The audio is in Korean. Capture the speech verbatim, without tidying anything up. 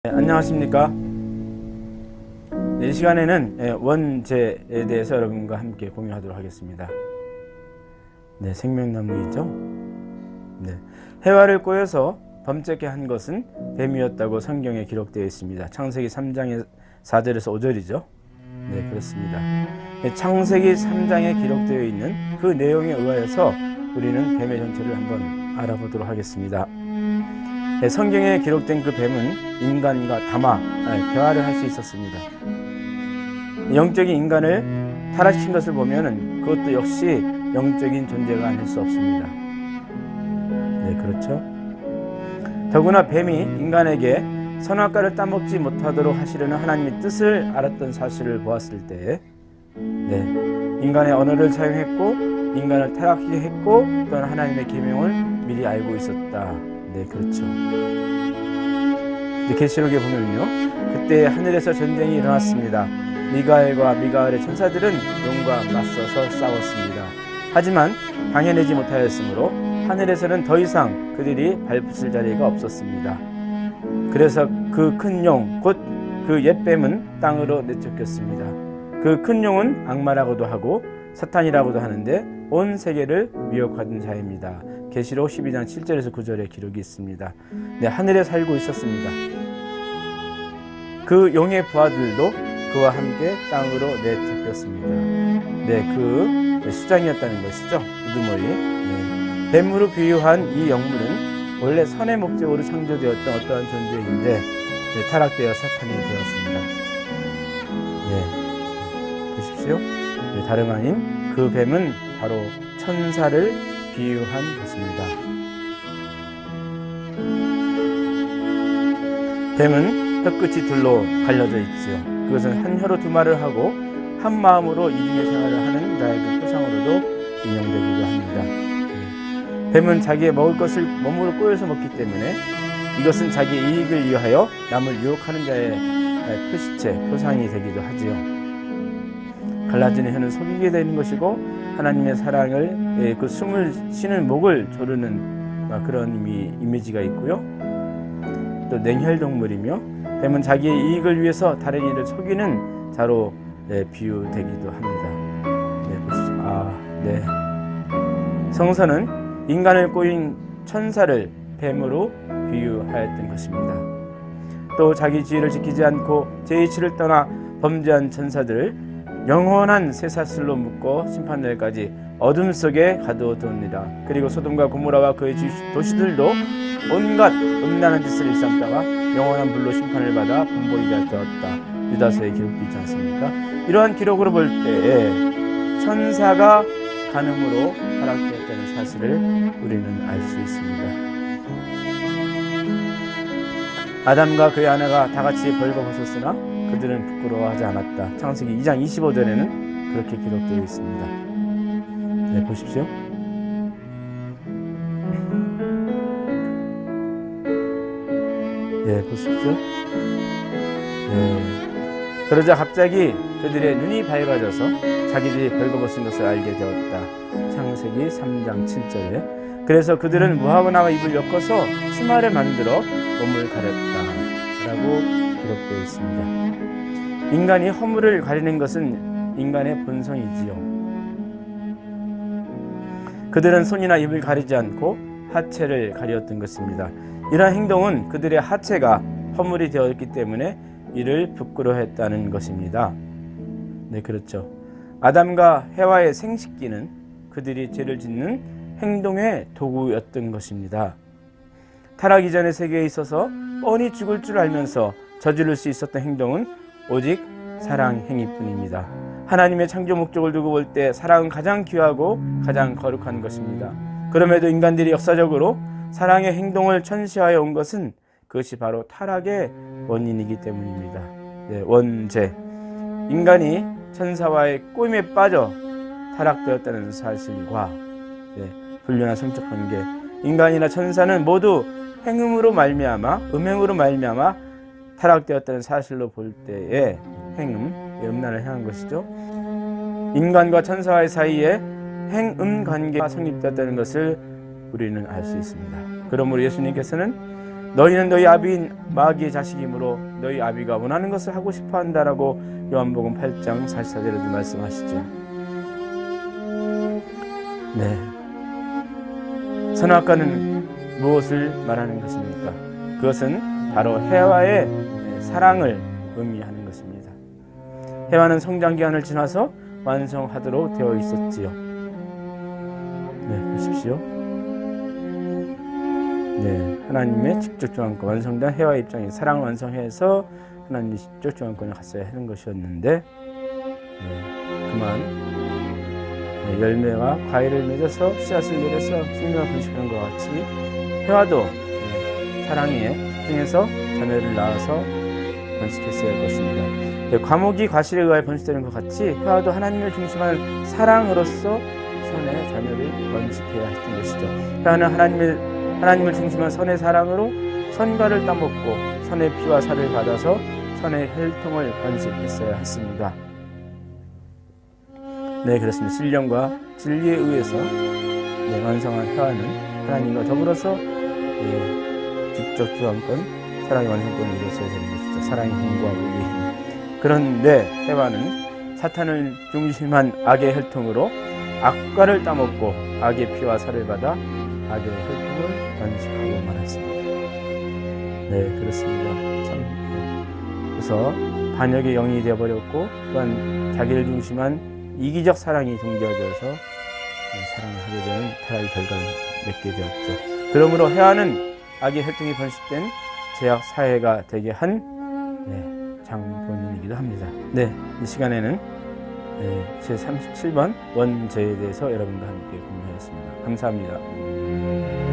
네, 안녕하십니까. 네, 이 시간에는 원죄에 대해서 여러분과 함께 공유하도록 하겠습니다. 네, 생명나무이죠. 네, 해와를 꼬여서 범죄케 한 것은 뱀이었다고 성경에 기록되어 있습니다. 창세기 삼 장의 사 절에서 오 절이죠. 네, 그렇습니다. 네, 창세기 삼 장에 기록되어 있는 그 내용에 의하여서 우리는 뱀의 정체를 한번 알아보도록 하겠습니다. 네, 성경에 기록된 그 뱀은 인간과 담화, 아니, 대화를 할 수 있었습니다. 영적인 인간을 타락시킨 것을 보면 그것도 역시 영적인 존재가 아닐 수 없습니다. 네, 그렇죠. 더구나 뱀이 인간에게 선악과를 따먹지 못하도록 하시려는 하나님의 뜻을 알았던 사실을 보았을 때, 네, 인간의 언어를 사용했고 인간을 타락하게 했고 또한 하나님의 계명을 미리 알고 있었다. 네, 그렇죠. 계시록에 보면요, 그때 하늘에서 전쟁이 일어났습니다. 미가엘과 미가엘의 천사들은 용과 맞서서 싸웠습니다. 하지만 당해내지 못하였으므로 하늘에서는 더 이상 그들이 발붙을 자리가 없었습니다. 그래서 그 큰 용, 곧 그 옛뱀은 땅으로 내쫓겼습니다. 그 큰 용은 악마라고도 하고 사탄이라고도 하는데 온 세계를 미혹하던 자입니다. 계시록 십이 장 칠 절에서 구 절의 기록이 있습니다. 네, 하늘에 살고 있었습니다. 그 용의 부하들도 그와 함께 땅으로 내쫓겼습니다. 네, 그 수장이었다는 것이죠. 우두머리. 네. 뱀으로 비유한 이 영물은 원래 선의 목적으로 창조되었던 어떠한 존재인데 네, 타락되어 사탄이 되었습니다. 네, 보십시오. 네, 다름 아닌 그 뱀은 바로 천사를 비유한 것입니다. 뱀은 혀끝이 둘로 갈려져 있지요. 그것은 한 혀로 두 말을 하고 한 마음으로 이중의 생활을 하는 자의 그 표상으로도 인용되기도 합니다. 뱀은 자기의 먹을 것을 몸으로 꼬여서 먹기 때문에 이것은 자기의 이익을 위하여 남을 유혹하는 자의 표시체, 표상이 되기도 하지요. 갈라지는 혀는 속이게 되는 것이고 하나님의 사랑을, 그 숨을 쉬는 목을 조르는 그런 이미, 이미지가 있고요. 또 냉혈동물이며 뱀은 자기의 이익을 위해서 다른 이를 속이는 자로 네, 비유되기도 합니다. 네, 보시죠. 아, 네. 성서는 인간을 꼬인 천사를 뱀으로 비유하였던 것입니다. 또 자기 지위를 지키지 않고 제2치를 떠나 범죄한 천사들을 영원한 쇠사슬로 묶어 심판날까지 어둠 속에 가두어두니라. 그리고 소돔과 고모라와 그의 도시들도 온갖 음란한 짓을 일삼다가 영원한 불로 심판을 받아 분보이게 되었다. 유다서에 기록되어 있지 않습니까? 이러한 기록으로 볼 때에 천사가 간음으로 타락되었다는 사실을 우리는 알 수 있습니다. 아담과 그의 아내가 다같이 벌거벗었으나 그들은 부끄러워하지 않았다. 창세기 이 장 이십오 절에는 그렇게 기록되어 있습니다. 네, 보십시오. 네, 보십시오. 네. 그러자 갑자기 그들의 눈이 밝아져서 자기들이 벌거벗은 것을 알게 되었다. 창세기 삼 장 칠 절에 그래서 그들은 무화과나무 잎을 엮어서 치마를 만들어 몸을 가렸다 라고 기록되어 있습니다. 인간이 허물을 가리는 것은 인간의 본성이지요. 그들은 손이나 입을 가리지 않고 하체를 가리었던 것입니다. 이러한 행동은 그들의 하체가 허물이 되었기 때문에 이를 부끄러워했다는 것입니다. 네, 그렇죠. 아담과 해와의 생식기는 그들이 죄를 짓는 행동의 도구였던 것입니다. 타락 이전의 세계에 있어서 뻔히 죽을 줄 알면서 저지를 수 있었던 행동은 오직 사랑 행위뿐입니다. 하나님의 창조 목적을 두고 볼 때 사랑은 가장 귀하고 가장 거룩한 것입니다. 그럼에도 인간들이 역사적으로 사랑의 행동을 천시하여 온 것은 그것이 바로 타락의 원인이기 때문입니다. 네, 원죄. 인간이 천사와의 꼬임에 빠져 타락되었다는 사실과 네, 불륜한 성적 관계. 인간이나 천사는 모두 행음으로 말미암아, 음행으로 말미암아 타락되었다는 사실로 볼 때에 행음, 음란을 향한 것이죠. 인간과 천사와의 사이에 행음 관계가 성립되었다는 것을 우리는 알 수 있습니다. 그러므로 예수님께서는 너희는 너희 아비인 마귀의 자식이므로 너희 아비가 원하는 것을 하고 싶어 한다라고 요한복음 팔 장 사십사 절에도 말씀하시죠. 네. 선악과는 무엇을 말하는 것입니까? 그것은 바로 해와의 사랑을 의미하는 것입니다. 해와는 성장 기한을 지나서 완성하도록 되어 있었지요. 네, 보십시오. 네, 하나님의 직접 주관권, 완성된 해와의 입장에 사랑을 완성해서 하나님이 직접 주관권을 갖어야 하는 것이었는데, 네, 그만 네, 열매와 과일을 맺어서 씨앗을 내려서 생명을 번식하는 것과 같이 해와도 네, 사랑에 통해서 자녀를 낳아서 번식했어야 할 것입니다. 네, 과목이 과실에 의하여 번식되는 것 같이 해와도 하나님을 중심한 사랑으로서 선의 자녀를 번식해야 했던 것이죠. 해와는 하나님을 하나님을 중심한 선의 사랑으로 선과를 따먹고 선의 피와 살을 받아서 선의 혈통을 번식했어야 했습니다. 네, 그렇습니다. 신령과 진리에 의해서 네, 완성한 해와는 하나님과 더불어서 네, 직접 주관권, 사랑의 완성권을 이루었어야 되는 것이죠. 사랑의 힘과 의의 힘. 그런데 해와는 사탄을 중심한 악의 혈통으로 악과를 따먹고 악의 피와 살을 받아 악의 혈통을 번식하고 말았습니다. 네, 그렇습니다. 참, 네. 그래서 반역의 영이 되어버렸고 또한 자기를 중심한 이기적 사랑이 동기화되어서 네, 사랑을 하게 되는 타락의 결과를 맺게 되었죠. 그러므로 해와는 악의 혈통이 번식된 죄악 사회가 되게 한 네, 장본인이기도 합니다. 네, 이 시간에는 네, 제삼십칠 번 원죄에 대해서 여러분과 함께 공유하였습니다. 감사합니다.